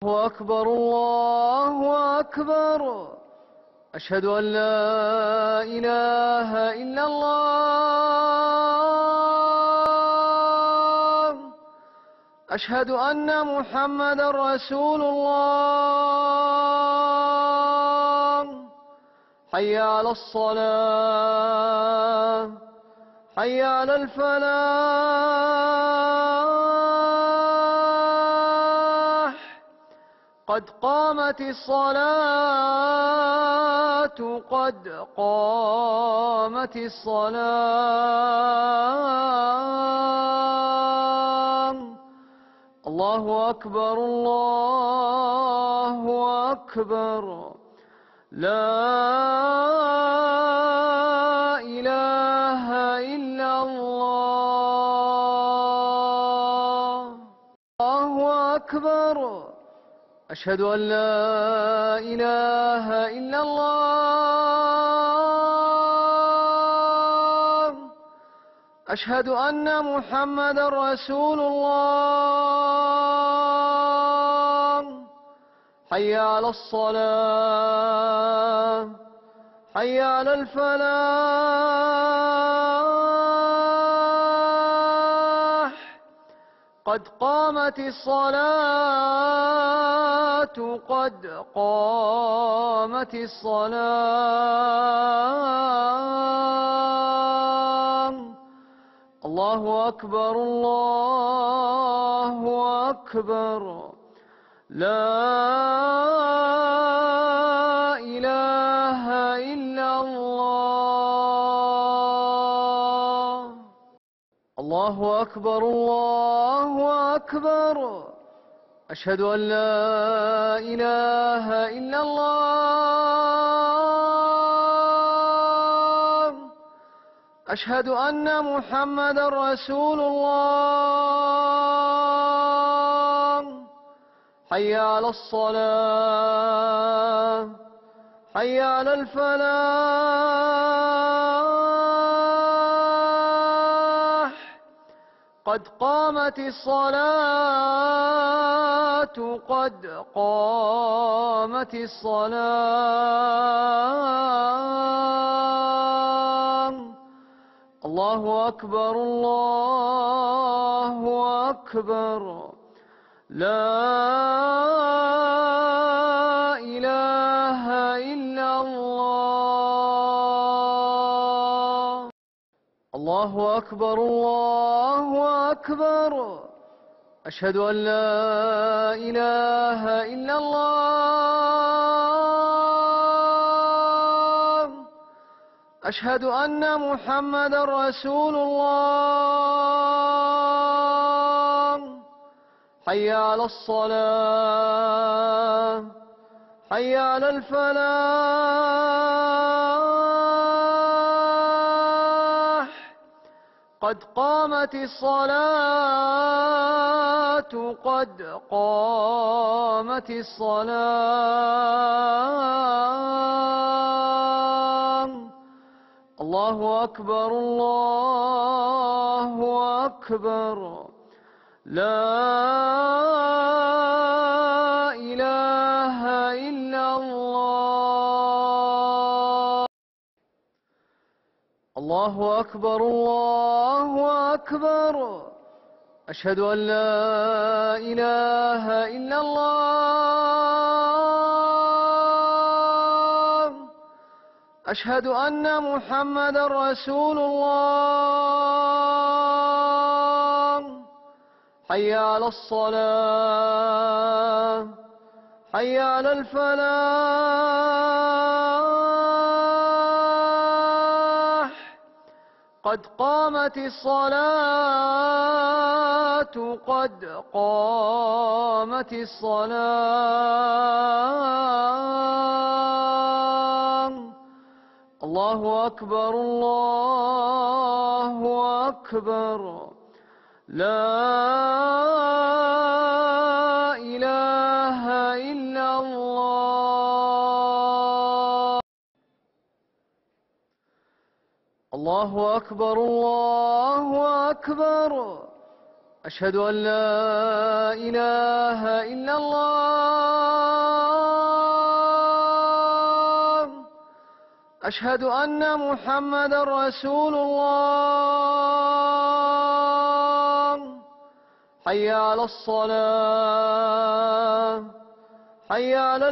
الله أكبر الله أكبر. أشهد أن لا إله إلا الله. أشهد أن محمدا رسول الله. حي على الصلاة حي على الفلاح. قد قامت الصلاة قد قامت الصلاة. الله أكبر الله أكبر. لا إله إلا الله. الله أكبر. أشهد أن لا إله إلا الله. أشهد أن محمدا رسول الله. حي على الصلاة حي على الفلاح. قد قامت الصلاة قد قامت الصلاة. الله أكبر الله أكبر. لا إله إلا الله. الله أكبر الله أكبر. أشهد أن لا إله إلا الله. أشهد أن محمدا رسول الله. حي على الصلاة حي على الفلاح. قد قامت الصلاة قد قامت الصلاة. الله أكبر الله أكبر. لا إله إلا الله. الله أكبر الله أكبر. أشهد أن لا إله إلا الله. أشهد أن محمدا رسول الله. حي على الصلاة حي على الفلاح. قد قامت الصلاة قد قامت الصلاة. الله أكبر الله أكبر. لا إله إلا الله. الله أكبر الله أكبر. أشهد أن لا إله إلا الله. أشهد أن محمدا رسول الله. حي على الصلاة حي على الفلاح. قد قامت الصلاة قد قامت الصلاة. الله أكبر الله أكبر. لا إله إلا الله. الله أكبر الله أكبر. أشهد أن لا إله إلا الله. أشهد أن محمدا رسول الله. حي على الصلاة، حي على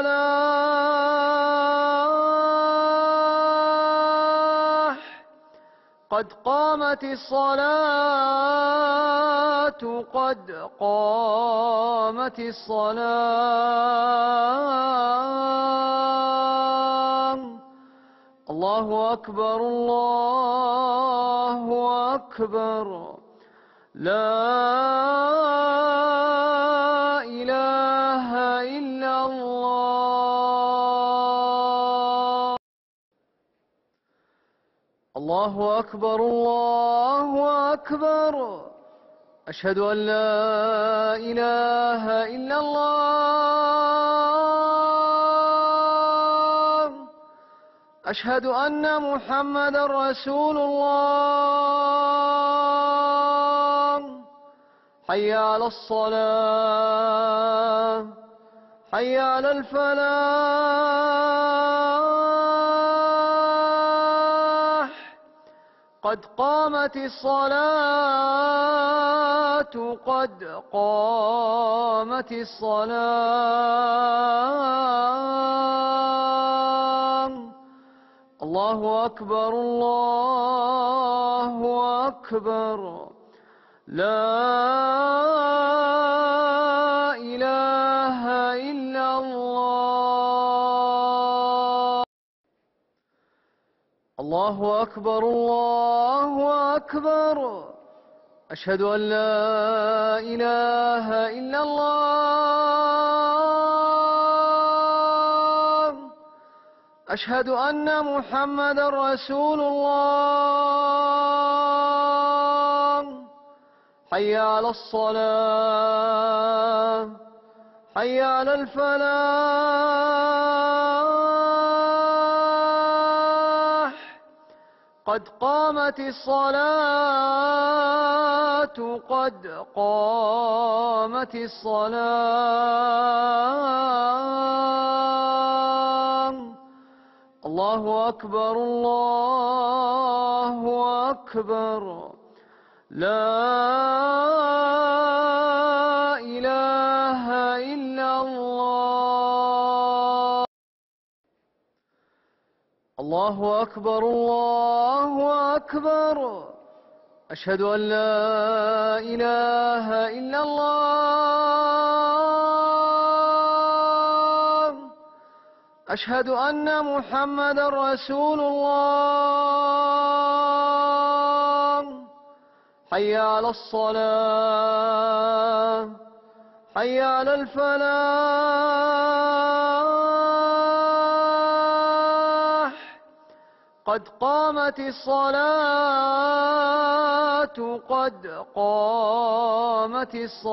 الفلاح. قد قامت الصلاة، قد قامت الصلاة. الله أكبر، الله أكبر. لا إله إلا الله. الله أكبر، الله أكبر. أشهد أن لا إله إلا الله. أشهد أن محمدا رسول الله. حي على الصلاة، حي على الفلاح. قد قامت الصلاة، قد قامت الصلاة. الله أكبر، الله أكبر. لا إله إلا الله. الله أكبر، الله أكبر. أشهد أن لا إله إلا الله. أشهد أن محمدا رسول الله. حي على الصلاة، حي على الفلاح. قد قامت الصلاة، قد قامت الصلاة. الله أكبر، الله أكبر. لا إله إلا الله. الله أكبر، الله أكبر. أشهد أن لا إله إلا الله. أشهد أن محمدا رسول الله. حي على الصلاة، حي على الفلاح. قد قامت الصلاة، قد قامت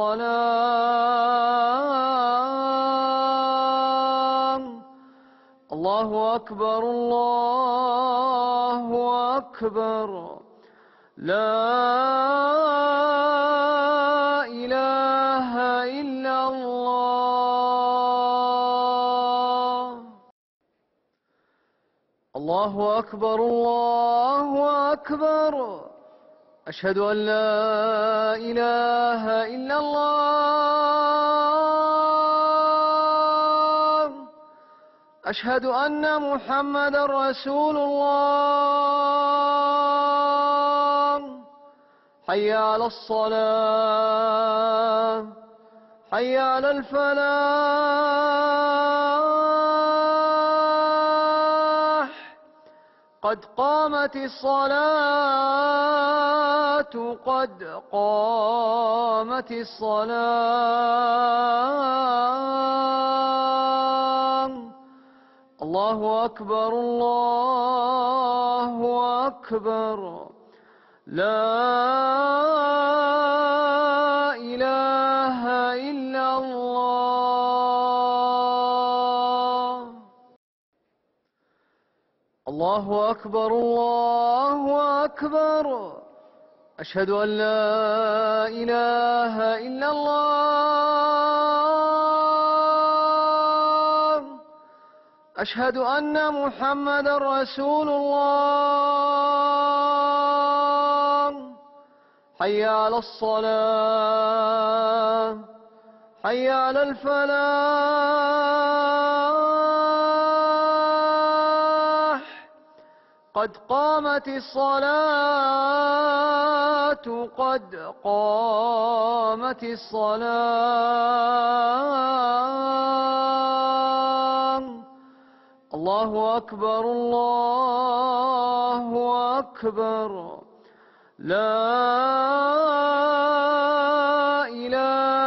الصلاة. الله أكبر، الله أكبر. لا إله إلا الله. الله أكبر، الله أكبر. أشهد أن لا إله إلا الله. أشهد أن محمدا رسول الله. حي على الصلاة، حي على الفلاح. قد قامت الصلاة، قد قامت الصلاة. الله أكبر، الله أكبر. لا إله إلا الله. الله أكبر، الله أكبر. أشهد أن لا إله إلا الله. أشهد أن محمدا رسول الله. حي على الصلاة، حي على الفلاح. قد قامت الصلاة، قد قامت الصلاة. الله أكبر، الله أكبر. لا إله